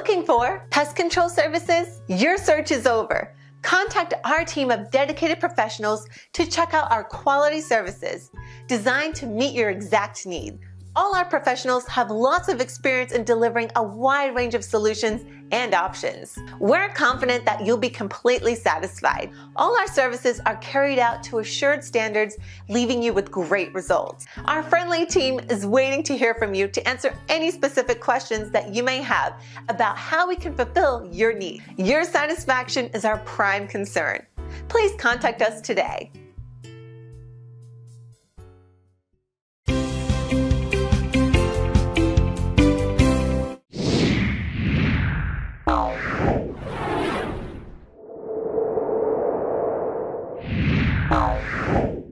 Looking for pest control services? Your search is over. Contact our team of dedicated professionals to check out our quality services designed to meet your exact need. All our professionals have lots of experience in delivering a wide range of solutions and options. We're confident that you'll be completely satisfied. All our services are carried out to assured standards, leaving you with great results. Our friendly team is waiting to hear from you to answer any specific questions that you may have about how we can fulfill your needs. Your satisfaction is our prime concern. Please contact us today. Ow.